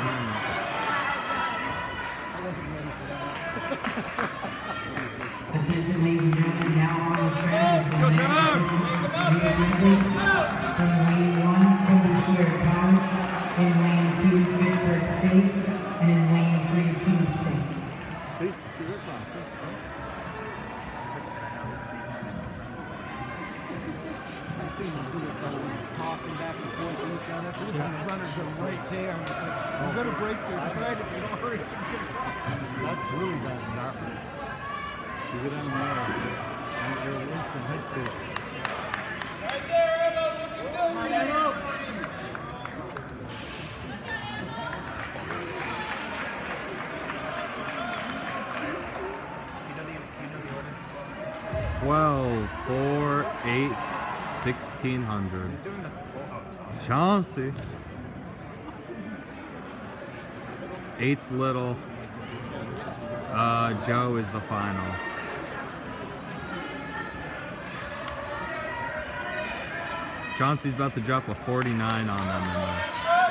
Attention, ladies and gentlemen, now on the track is the men's distance in lane 1, Fitchburg College, in lane 2, Fitchburg State, and in lane 3, Plymouth State. Talking back and forth to each other. The runners are right there. And it's like, we're going to break their thread if we don't hurry. That's really bad in darkness. You go down there and you're instant headspace. Right there, Emma! Come on, Emma! $12, $4, $8, $1,600. Chauncey. 8's little. Joe is the final. Chauncey's about to drop a 49 on them in this.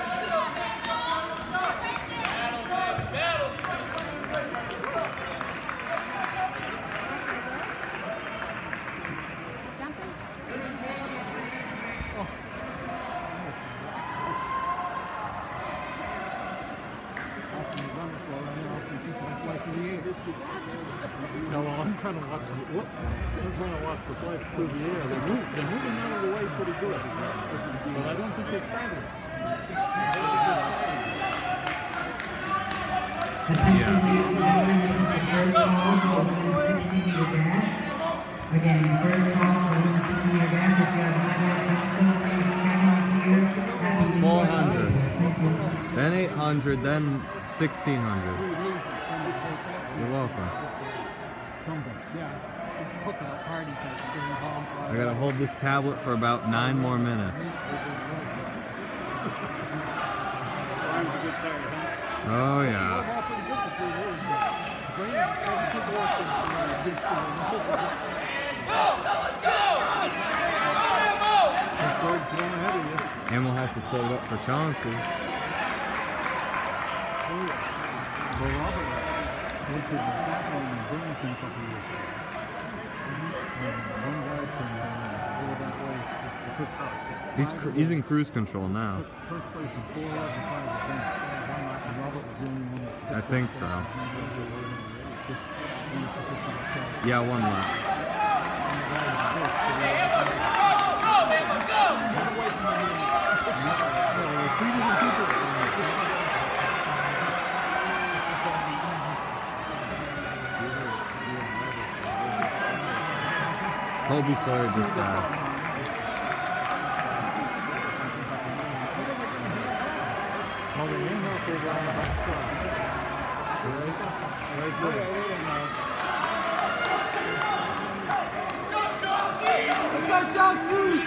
No, well, I'm trying to watch the flight through the air. They're moving out of the way pretty good. But I don't think they're started. Attention, ladies and gentlemen, this is the first call for the women's 60-meter dash. Again, first call for the women's 60-meter dash. If you have not yet done so, please check in here at the 400. Then 800, then 1,600. You're welcome. I gotta hold this tablet for about 9 more minutes. Oh yeah. Emma has to set it up for Chauncey. He's in cruise control now. I think so. Yeah, 1 lap. Colby Sawyer just passed. Let's go, Chauncey!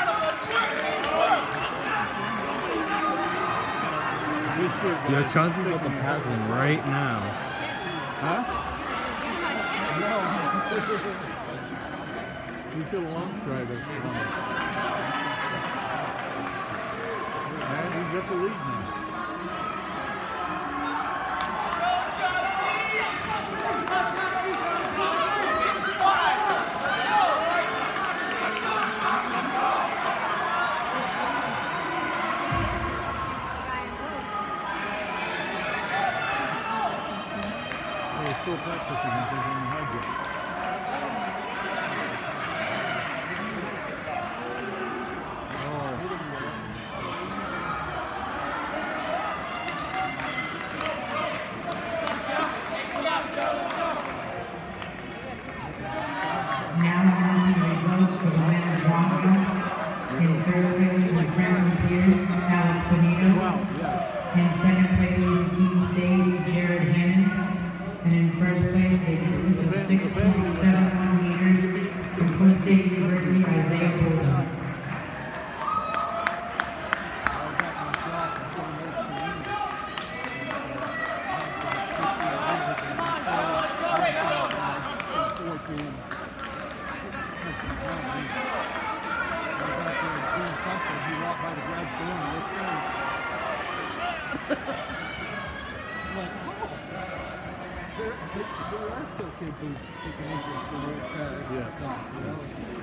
Yeah, Chauncey's about to pass him right now. Huh? He's still a long strider. And he's at the lead now. They're still practicing on the high jump. Now announcing the results for the men's long jump. In third place for the Franklin Pierce, Alex Bonito. In second place for the Keene State, Jared Hannon. And in first place with a distance of 6.71 meters from Plymouth State University, Isaiah Bolden. kids who take an interest in old cars and stuff, you know?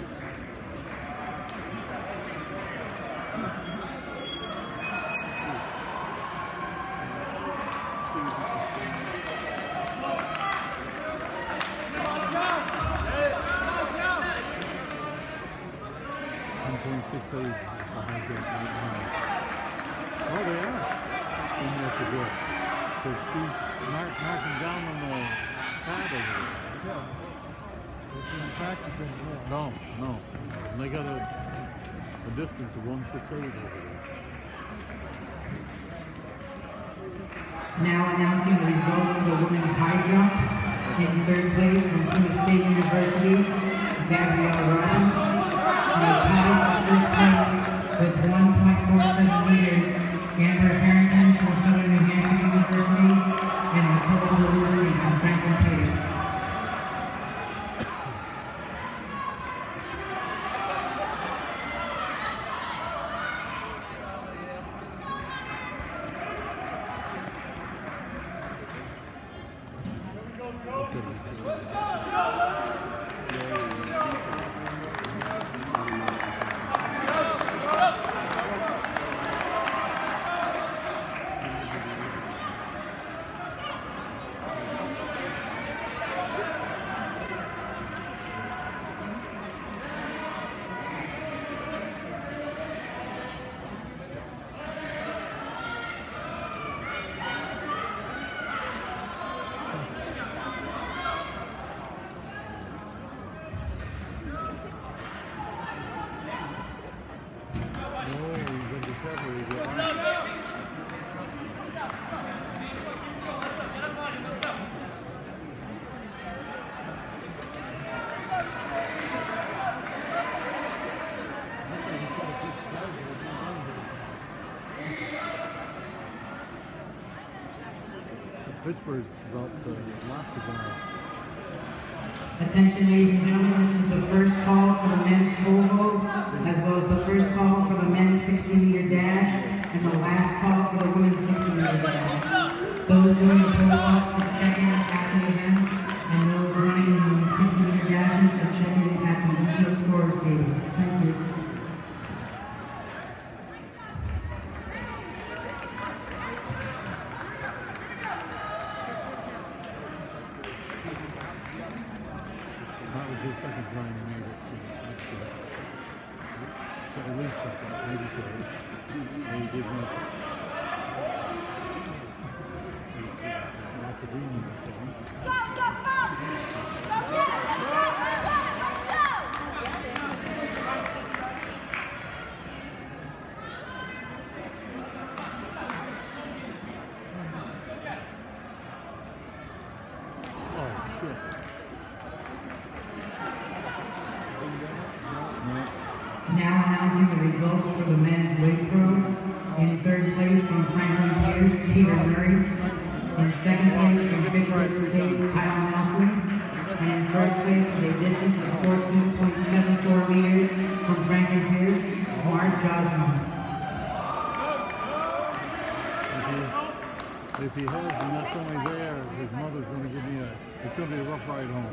Oh, they are. That's a good. So she's knocking down on the pad over there. Yeah. She's not practicing anymore. No. And they got a distance of 168 over there. Now announcing the results for the women's high jump. In third place from Plymouth State University, Gabrielle Robbins. And a tie for first place with 1.47 meters, Amber Harrington from Southern New Hampshire University, and Nicole Lewis from Franklin Pierce. Fitchburg about the last of them. Attention, ladies and gentlemen, this is the first call for the men's pole vault, as well as the first call for the men's 60-meter dash, and the last call for the women's 60-meter dash. Those doing the pole vault should check in at the event, and those running in the 60-meter dashes should check in at the infield scorers table. Thank you. That was his second line in there. At least second, maybe third. He did make it. That's a dream, I think. Oh, shit. Now announcing the results for the men's weight throw. In third place from Franklin Pierce, Peter Murray. In second place from Fitchburg State, Kyle Nelson. And in third place with a distance of 14.74 meters from Franklin Pierce, Mark Josman. If he has and that's only there, his mother's going to give me it's going to be a rough ride home.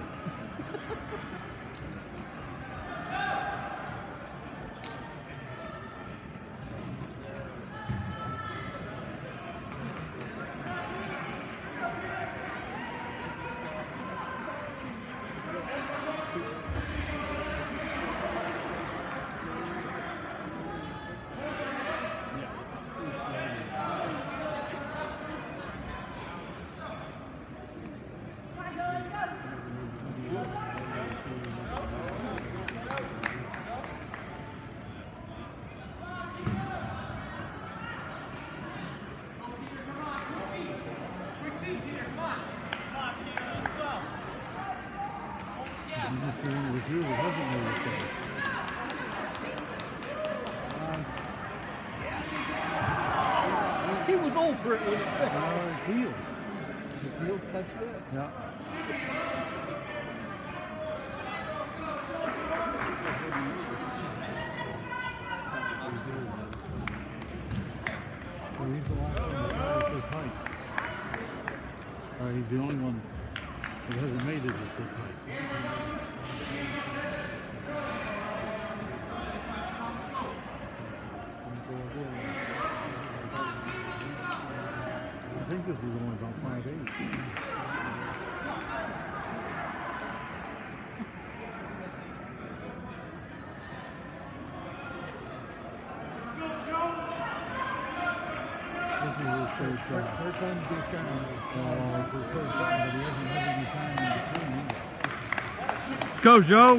He was over it when it fell. His heels. His heels touched it? Yeah. Well, he's the last one that has his height. He's the only one It hasn't made it at this height. I think this is only about 5'8". Third time to get challenged. For the first time, but he hasn't had any time in between. Let's go, Joe.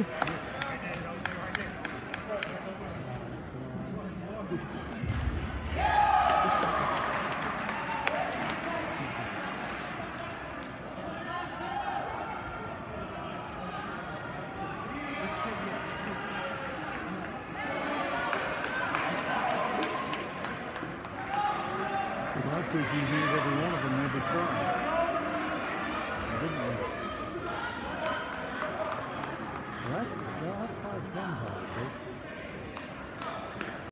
Last week he made every one of them never try. Didn't he? Well, that's 5'10",